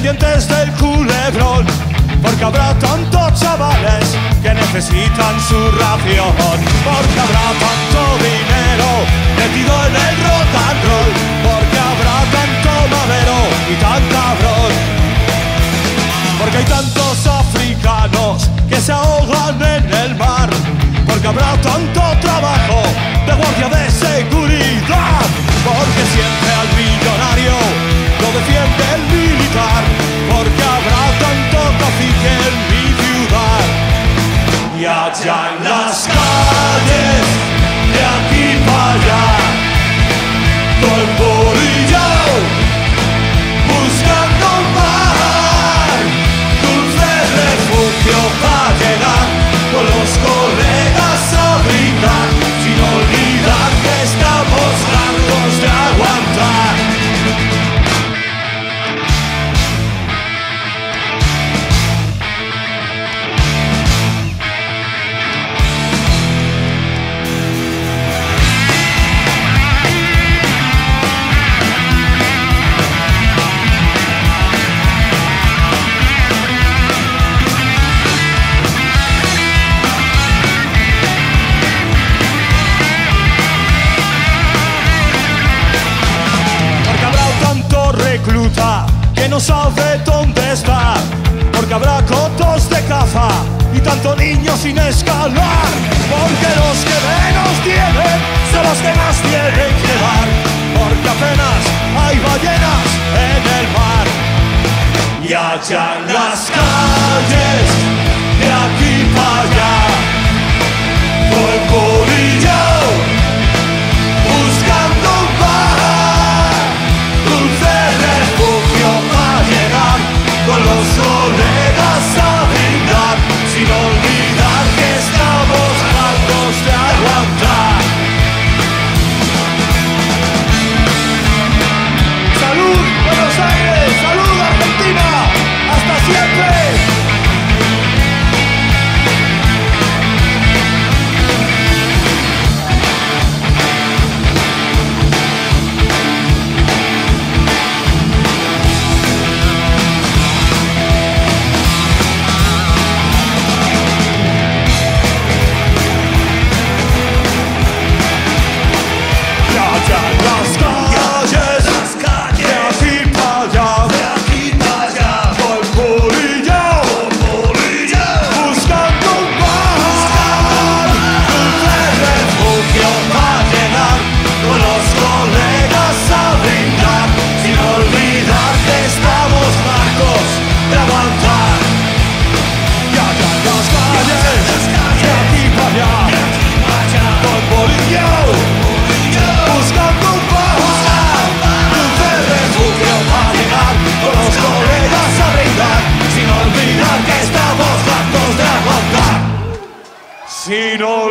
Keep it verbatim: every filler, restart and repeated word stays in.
pendientes del culebrón, porque habrá tantos chavales que necesitan su ración, porque habrá tanto dinero metido en el rock and roll, porque habrá tanto madero y tan cabrón, porque hay tantos africanos que se ahogan en el mar, porque habrá tanto trabajo de guardia de seguridad, porque siempre al millonario lo defiende el militar, porque habrá tanto cacique en mi ciudad. Y allá en las calles, de aquí para allá, todo embolillado, buscando un mar, dulce refugio para llegar, con los colegas a brindar, sin olvidar que estamos hartos de aguantar. Que no sabe dónde está, porque habrá cotos de caza y tanto niño sin escalar, porque los que menos tienen son los que más tienen que dar, porque apenas hay ballenas en el mar. Y allá en las calles, de aquí para allá, todo embolillado, buscando un bar, dulce refugio para llegar, con los colegas a brindar, sin olvidar que estamos hartos de aguantar. ¡Salud, Buenos Aires! ¡Salud, Argentina! ¡Hasta siempre! Sin